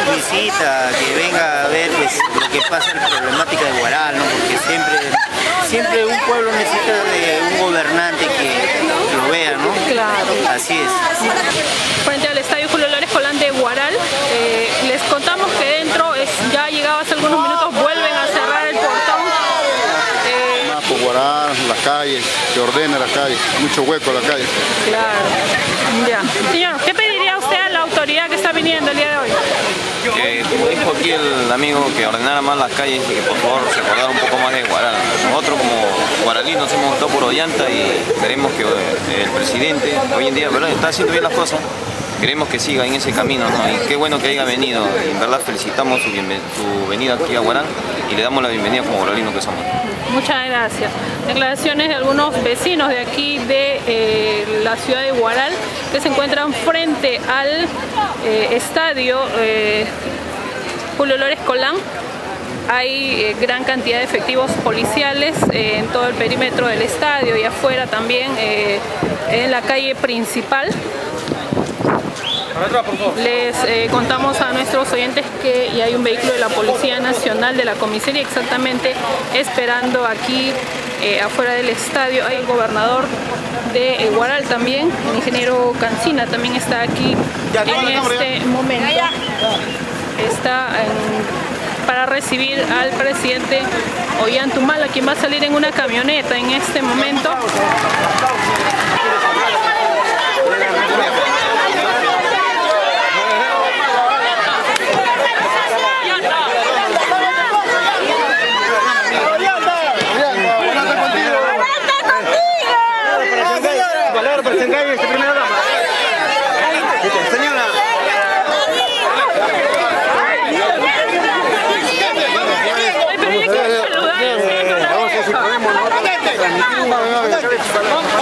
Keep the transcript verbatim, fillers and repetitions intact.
visita, que venga a ver pues, lo que pasa en la problemática de Huaral, ¿no? Porque siempre, siempre un pueblo necesita de un gobernante que lo vea, ¿no? Claro. Así es. Frente al estadio Julio Lores Colán de Huaral, eh, les contamos que dentro, es, ya llegado hace algunos minutos, vuelven a cerrar el portón. Eh, Más por Huaral, las calles, se ordena las calles, mucho hueco en las calles. Claro. Ya. Señor, ¿qué pediría usted a la autoridad que está viniendo el día de hoy? Que, como dijo aquí el amigo, que ordenara más las calles y que por favor se acordara un poco más de Huaral. Nosotros como guaralinos hemos votado por Ollanta y queremos que el presidente hoy en día, ¿verdad?, está haciendo bien las cosas. Queremos que siga en ese camino, ¿no? Y qué bueno que haya venido. Y en verdad felicitamos su, su venida aquí a Huaral y le damos la bienvenida como guaralinos que somos. Muchas gracias. Declaraciones de algunos vecinos de aquí de eh, la ciudad de Huaral que se encuentran frente al eh, estadio eh, Julio Lores Colán. Hay eh, gran cantidad de efectivos policiales eh, en todo el perímetro del estadio y afuera también eh, en la calle principal. Les eh, contamos a nuestros oyentes que ya hay un vehículo de la Policía Nacional de la Comisaría exactamente esperando aquí eh, afuera del estadio. Hay el gobernador de Huaral también, el ingeniero Cancina también está aquí en este momento. Está en, para recibir al presidente Ollantaytamala, quien va a salir en una camioneta en este momento. Vamos a ver si podemos, ¿no?